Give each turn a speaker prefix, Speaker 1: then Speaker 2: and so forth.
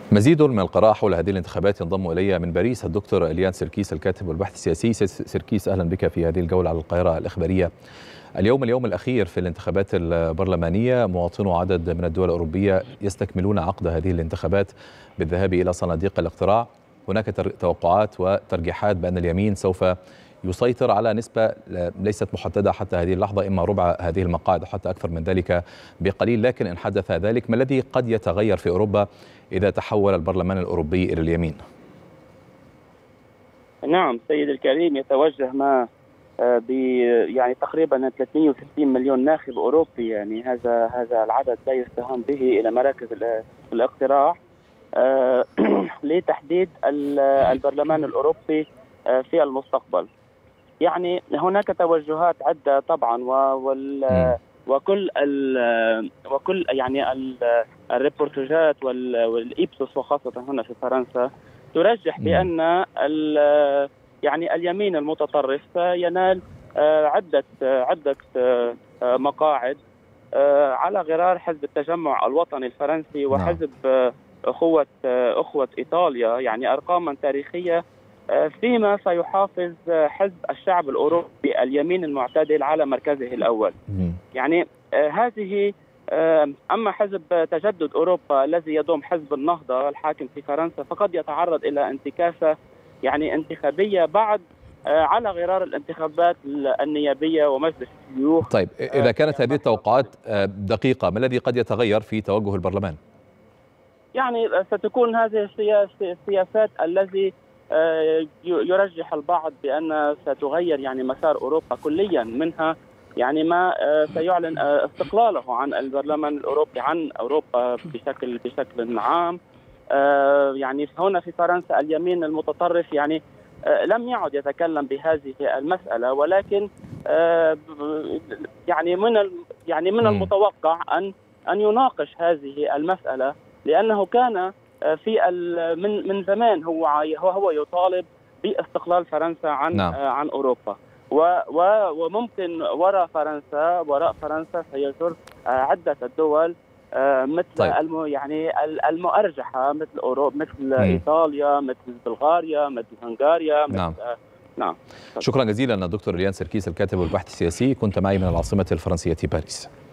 Speaker 1: مزيد من القراءة حول هذه الانتخابات ينضم إلي من باريس الدكتور إليان سركيس الكاتب والباحث السياسي. سركيس، أهلا بك في هذه الجولة على القاهرة الإخبارية. اليوم الأخير في الانتخابات البرلمانية، مواطنو عدد من الدول الأوروبية يستكملون عقد هذه الانتخابات بالذهاب إلى صناديق الاقتراع. هناك توقعات وترجيحات بأن اليمين سوف يسيطر على نسبة ليست محددة حتى هذه اللحظة، إما ربع هذه المقاعد وحتى أكثر من ذلك بقليل. لكن إن حدث ذلك، ما الذي قد يتغير في أوروبا إذا تحول البرلمان الأوروبي إلى اليمين؟
Speaker 2: نعم سيد الكريم، يتوجه ما يعني تقريبا 360 مليون ناخب أوروبي، يعني هذا العدد لا يستهان به، إلى مراكز الاقتراع لتحديد البرلمان الأوروبي في المستقبل. يعني هناك توجهات عدة طبعا، وكل يعني الريبورتاجات والإبسوس وخاصة هنا في فرنسا ترجح بأن يعني اليمين المتطرف سينال عدة مقاعد على غرار حزب التجمع الوطني الفرنسي وحزب أخوة إيطاليا، يعني أرقاما تاريخية، فيما سيحافظ حزب الشعب الأوروبي اليمين المعتدل على مركزه الأول. يعني هذه أما حزب تجدد أوروبا الذي يضم حزب النهضة الحاكم في فرنسا فقد يتعرض إلى انتكاسة يعني انتخابية بعد على غرار الانتخابات النيابية ومجلس الشيوخ.
Speaker 1: طيب، إذا كانت هذه التوقعات دقيقة، ما الذي قد يتغير في توجه البرلمان؟
Speaker 2: يعني ستكون هذه السياسات الذي يرجح البعض بأن ستغير يعني مسار أوروبا كليا، منها يعني ما سيعلن استقلاله عن البرلمان الأوروبي عن أوروبا بشكل عام. يعني هنا في فرنسا اليمين المتطرف يعني لم يعد يتكلم بهذه المسألة، ولكن يعني من المتوقع أن يناقش هذه المسألة، لأنه كان في من زمان هو يطالب باستقلال فرنسا عن أوروبا، وممكن وراء فرنسا سيجر عدة الدول مثل يعني المؤرجحة، مثل أوروبا، مثل إيطاليا، مثل بلغاريا، مثل هنغاريا.
Speaker 1: نعم. شكرا جزيلا دكتور إليان سركيس الكاتب والباحث السياسي، كنت معي من العاصمة الفرنسية باريس.